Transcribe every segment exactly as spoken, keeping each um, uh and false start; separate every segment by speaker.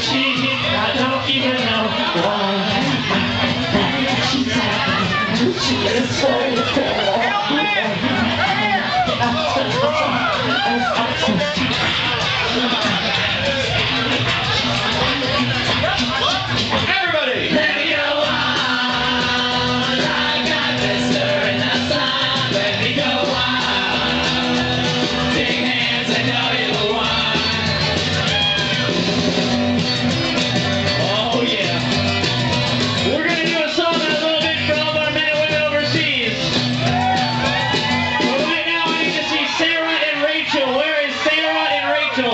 Speaker 1: she, I don't even know why. She is so
Speaker 2: Everybody!
Speaker 1: Let me go on. I got this stir in the sun. Let me go on. Take hands, I know you want.
Speaker 2: Oh yeah. We're gonna do a song in a little bit for all of our men and women overseas. But right now I need to see Sarah and Rachel. Where is Sarah and Rachel?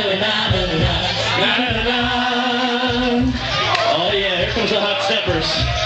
Speaker 2: Oh yeah, here comes the Hot Steppers.